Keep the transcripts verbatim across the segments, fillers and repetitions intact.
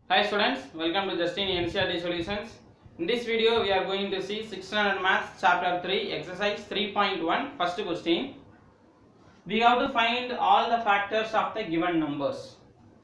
Hi students, welcome to Justin N C E R T Solutions. In this video, we are going to see sixth standard Maths Chapter three, Exercise three point one. First question. We have to find all the factors of the given numbers.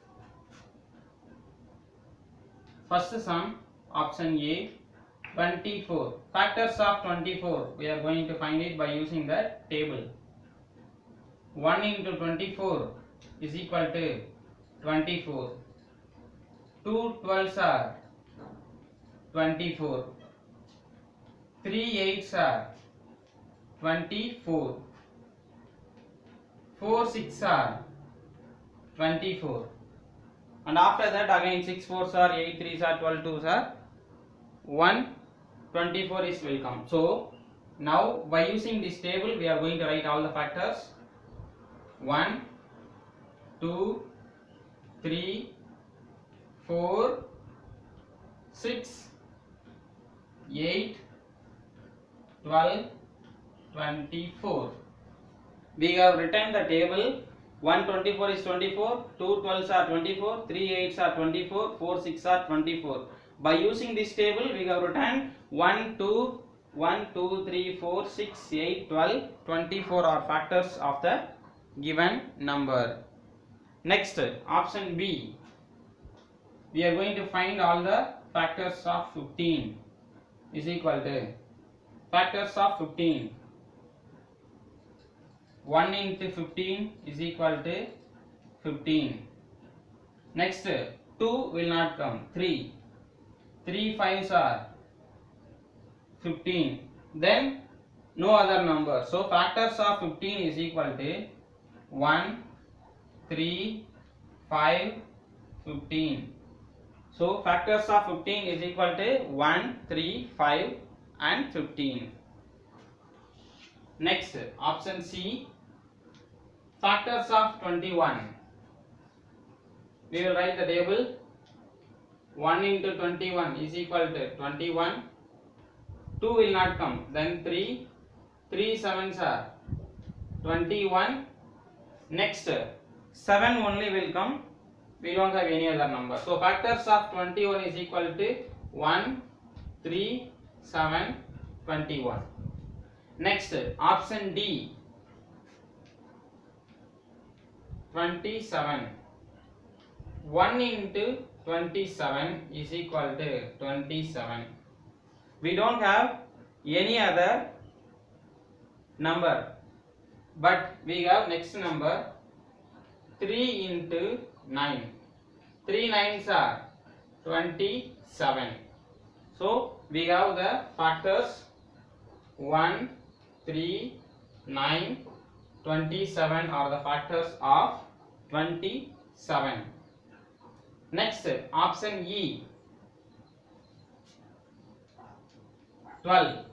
First sum, option A, twenty-four. Factors of twenty-four. We are going to find it by using the table. one into twenty-four is equal to twenty-four. two twelves are twenty-four. three eights are twenty-four. four six are twenty-four. And after that again six fours are eight threes are twelve twos are one. twenty-four is will come. So now by using this table we are going to write all the factors. one, two, three, four, six, eight, twelve, twenty-four. We have written the table. one twenty-four is twenty-four, two twelves are twenty-four, three eights are twenty-four, four six are twenty-four. By using this table we have written one, two, one, two, three, four, six, eight, twelve, twenty-four are factors of the given number. Next, option B. We are going to find all the factors of fifteen is equal to factors of fifteen. one into fifteen is equal to fifteen. Next, two will not come. three. three fives are fifteen. Then no other number. So factors of fifteen is equal to one, three, five, fifteen. So factors of fifteen is equal to one, three, five and fifteen. Next, option C, factors of twenty-one. We will write the table. one into twenty-one is equal to twenty-one. two will not come. Then three. three sevens are twenty-one. Next, seven only will come. We don't have any other number. So factors of twenty-one is equal to one, three, seven, twenty-one. Next, option D, twenty-seven. one into twenty-seven is equal to twenty-seven. We don't have any other number, but we have next number three into nine. three nines are twenty-seven. So we have the factors one, three, nine, twenty-seven are the factors of twenty-seven. Next, option E, twelve.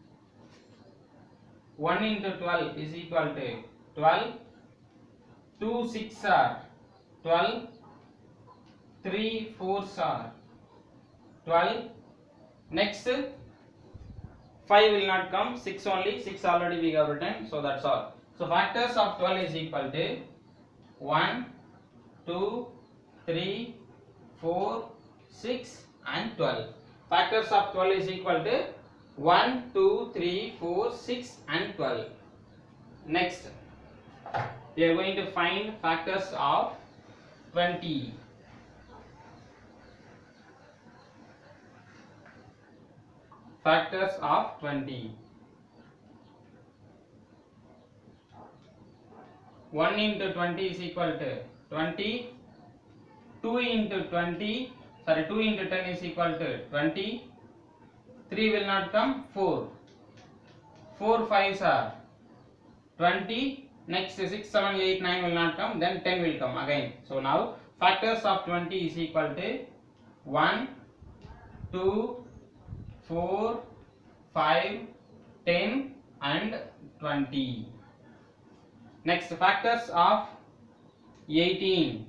one into twelve is equal to twelve. two six are twelve. three fours are twelve. Next, five will not come. six only. six already we have written. So that's all. So factors of twelve is equal to one, two, three, four, six and twelve. Factors of twelve is equal to one, two, three, four, six and twelve. Next, we are going to find factors of twenty. Factors of twenty. one into twenty is equal to twenty. two into twenty, sorry, two into ten is equal to twenty. three will not come. four. four fives are twenty. Next, six, seven, eight, nine will not come. Then ten will come again. So now factors of twenty is equal to one, two, four, five, ten and twenty. Next, factors of eighteen.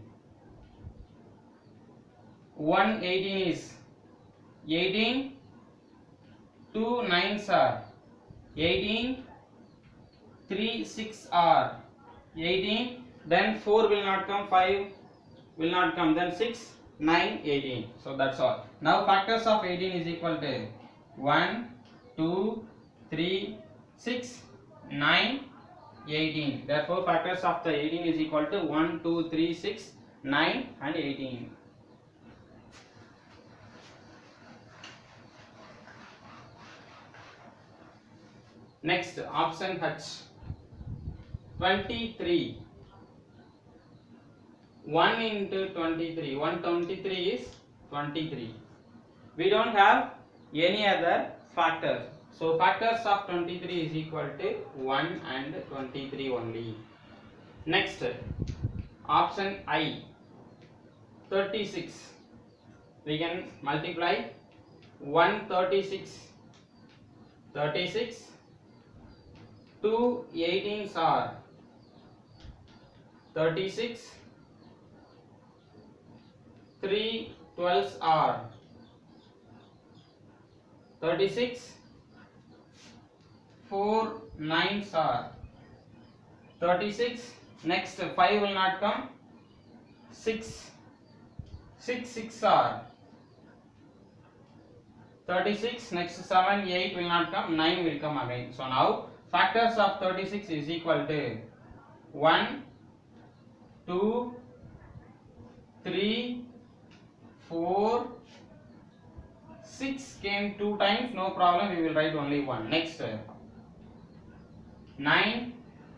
one, eighteen is eighteen. two nines are eighteen. three six are eighteen. Then four will not come. five will not come. Then six. nine, eighteen. So that's all. Now factors of eighteen is equal to one, two, three, six, nine, eighteen. Therefore factors of the eighteen is equal to one, two, three, six, nine and eighteen. Next, option H, twenty-three. one into twenty-three, one hundred twenty-three is twenty-three. We don't have any other factors. So factors of twenty-three is equal to one and twenty-three only. Next, option I, thirty-six. We can multiply one thirty-six, thirty-six, two eighteens are thirty-six, three twelves are thirty-six, four nines are thirty-six. Next five will not come. six, six six are thirty-six. Next seven, eight will not come. nine will come again. So now factors of thirty-six is equal to one, two, three, four, six came two times, no problem, we will write only one. Next, nine,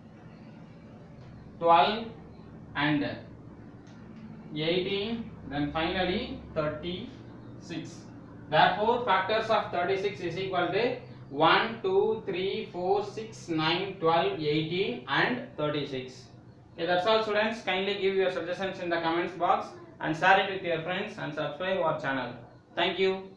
twelve and eighteen, then finally thirty-six. Therefore factors of thirty-six is equal to one, two, three, four, six, nine, twelve, eighteen and thirty-six. Okay, that's all students. Kindly give your suggestions in the comments box and share it with your friends and subscribe our channel. Thank you.